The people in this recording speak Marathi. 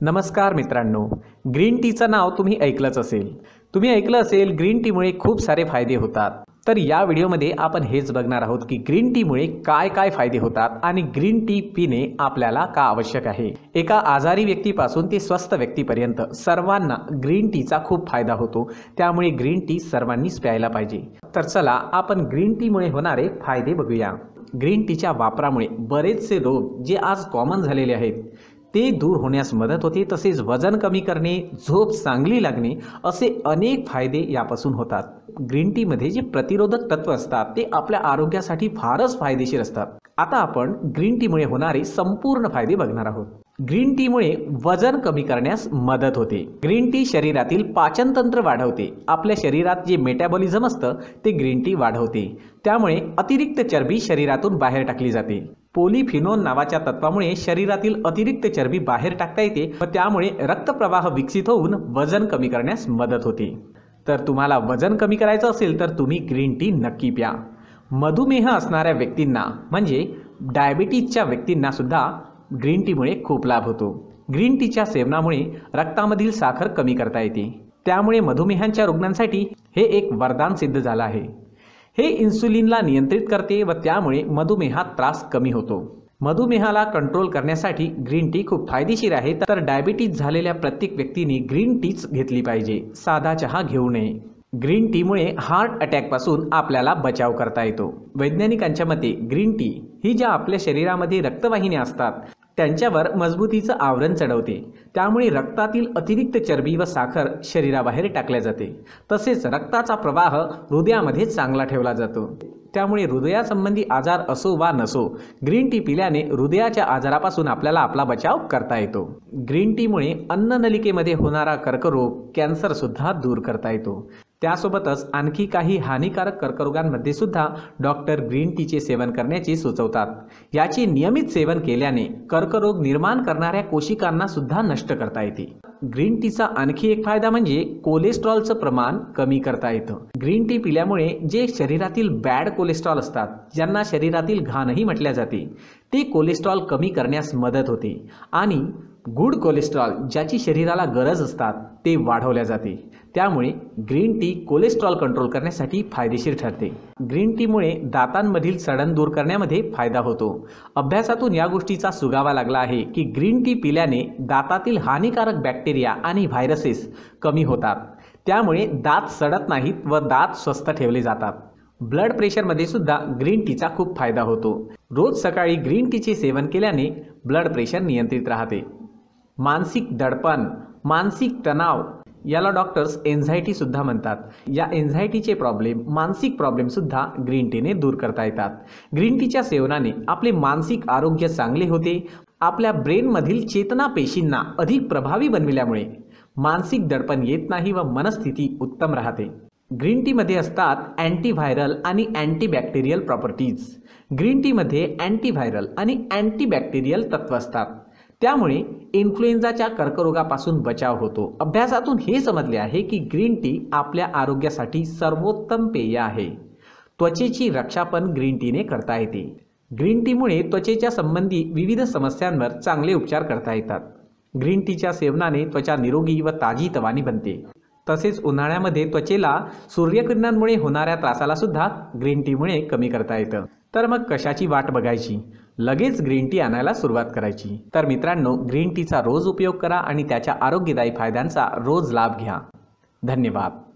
नमस्कार मित्रांनो, ग्रीन टीचं नाव तुम्ही ऐकलंच असेल. तुम्ही ऐकलं असेल ग्रीन टीमुळे खूप सारे फायदे होतात. तर या व्हिडिओमध्ये आपण हेच बघणार आहोत की ग्रीन टीमुळे काय काय फायदे होतात आणि ग्रीन टी पिणे आपल्याला का आवश्यक आहे. एका आजारी व्यक्तीपासून ते स्वस्थ व्यक्तीपर्यंत सर्वांना ग्रीन टीचा खूप फायदा होतो. त्यामुळे ग्रीन टी सर्वांनीच प्यायला पाहिजे. तर चला आपण ग्रीन टीमुळे होणारे फायदे बघूया. ग्रीन टीच्या वापरामुळे बरेचसे रोग जे आज कॉमन झालेले आहेत ते दूर होण्यास मदत होते. तसेच वजन कमी करणे, झोप चांगली लागणे असे अनेक फायदे यापासून होतात. ग्रीन टीमध्ये जे प्रतिरोधक तत्व असतात ते आपल्या आरोग्यासाठी फारच फायदेशीर असतात. आता आपण ग्रीन टीमुळे होणारे संपूर्ण फायदे बघणार आहोत. ग्रीन टीमुळे वजन कमी करण्यास मदत होते. ग्रीन टी शरीरातील पाचन तंत्र वाढवते. आपल्या शरीरात जे मेटाबॉलिझम असतं ते ग्रीन टी वाढवते. त्यामुळे अतिरिक्त चरबी शरीरातून बाहेर टाकली जाते. पॉलिफिनोल नावाच्या तत्वामुळे शरीरातील अतिरिक्त चरबी बाहेर टाकता येते व त्यामुळे रक्तप्रवाह विकसित होऊन वजन कमी करण्यास मदत होते. तर तुम्हाला वजन कमी करायचं असेल तर तुम्ही ग्रीन टी नक्की प्या. मधुमेह असणाऱ्या व्यक्तींना म्हणजे डायबिटीजच्या व्यक्तींना सुद्धा ग्रीन टीमुळे खूप लाभ होतो. ग्रीन टीच्या सेवनामुळे रक्तामधील साखर कमी करता येते. त्यामुळे मधुमेहांच्या रुग्णांसाठी हे एक वरदान सिद्ध झालं आहे. हे इन्सुलिनला नियंत्रित करते व त्यामुळे मधुमेहात त्रास कमी होतो. मधुमेहाला कंट्रोल करण्यासाठी ग्रीन टी खूप फायदेशीर आहे. तर डायबिटीज झालेल्या प्रत्येक व्यक्तीने ग्रीन टीच घेतली पाहिजे, साधा चहा घेऊ नये. ग्रीन टीमुळे हार्ट अटॅकपासून आपल्याला बचाव करता येतो. वैज्ञानिकांच्या मते ग्रीन टी ही ज्या आपल्या शरीरामध्ये रक्तवाहिन्या असतात त्यांच्यावर मजबूतीचं आवरण चढवते. त्यामुळे रक्तातील अतिरिक्त चरबी व साखर शरीराबाहेर टाकल्या जाते. तसेच रक्ताचा प्रवाह हृदयामध्ये चांगला ठेवला जातो. त्यामुळे हृदयासंबंधी आजार असो वा नसो, ग्रीन टी पिल्याने हृदयाच्या आजारापासून आपल्याला आपला बचाव करता येतो. ग्रीन टीमुळे अन्ननलिकेमध्ये होणारा कर्करोग, कॅन्सर सुद्धा दूर करता येतो. त्यासोबतच आणखी काही हानिकारक कर्करोगांमध्ये सुद्धा डॉक्टर ग्रीन टीचे सेवन करण्याचे सुचवतात. याचे नियमित सेवन केल्याने कर्करोग निर्माण करणाऱ्या कोशिकांना सुद्धा नष्ट करता येते. ग्रीन टीचा आणखी एक फायदा म्हणजे कोलेस्ट्रॉलचं प्रमाण कमी करता येतं. ग्रीन टी पिल्यामुळे जे शरीरातील बॅड कोलेस्ट्रॉल असतात, ज्यांना शरीरातील घाणही म्हटल्या जाते, ते कोलेस्ट्रॉल कमी करण्यास मदत होते आणि गुड कोलेस्ट्रॉल ज्याची शरीराला गरज असतात ते वाढवल्या जाते. त्यामुळे ग्रीन टी कोलेस्ट्रॉल कंट्रोल करण्यासाठी फायदेशीर ठरते. ग्रीन टीमुळे दातांमधील सडण दूर करण्यामध्ये फायदा होतो. अभ्यासातून या गोष्टीचा सुगावा लागला आहे की ग्रीन टी पिल्याने दातातील हानिकारक बॅक्टेरिया आणि व्हायरसेस कमी होतात. त्यामुळे दात सडत नाहीत व दात स्वस्थ ठेवले जातात. ब्लड प्रेशरमध्ये सुद्धा ग्रीन टीचा खूप फायदा होतो. रोज सकाळी ग्रीन टीचे सेवन केल्याने ब्लड प्रेशर नियंत्रित राहते. मानसिक दडपण, मानसिक तणाव याला डॉक्टर्स एन्झायटी सुद्धा म्हणतात. या एन्झायटीचे प्रॉब्लेम, मानसिक प्रॉब्लेम सुद्धा ग्रीन टीने दूर करता येतात. ग्रीन टीच्या सेवनाने आपले मानसिक आरोग्य चांगले होते. आपल्या ब्रेनमधील चेतना पेशींना अधिक प्रभावी बनविल्यामुळे मानसिक दडपण येत नाही व मनस्थिती उत्तम राहते. ग्रीन टीमध्ये असतात अँटीव्हायरल आणि अँटीबॅक्टेरियल प्रॉपर्टीज. ग्रीन टीमध्ये अँटीव्हायरल आणि अँटीबॅक्टेरियल तत्व असतात. त्यामुळे इन्फ्लुएन्झाच्या कर्करोगापासून बचाव होतो. अभ्यासातून हे समजले आहे की ग्रीन टी आपल्या आरोग्यासाठी सर्वोत्तम पेय आहे. त्वचेची रक्षा पण ग्रीन टीने करता येते. ग्रीन टीमुळे त्वचेच्या संबंधी विविध समस्यांवर चांगले उपचार करता येतात. ग्रीन टीच्या सेवनाने त्वचा निरोगी व ताजीतवानी बनते. तसेच उन्हाळ्यामध्ये त्वचेला सूर्यकिरणांमुळे होणाऱ्या त्रासाला सुद्धा ग्रीन टीमुळे कमी करता येतं. तर मग कशाची वाट बघायची, लगेच ग्रीन टी आणायला सुरुवात करायची. तर मित्रांनो, ग्रीन टीचा रोज उपयोग करा आणि त्याच्या आरोग्यदायी फायद्यांचा रोज लाभ घ्या. धन्यवाद.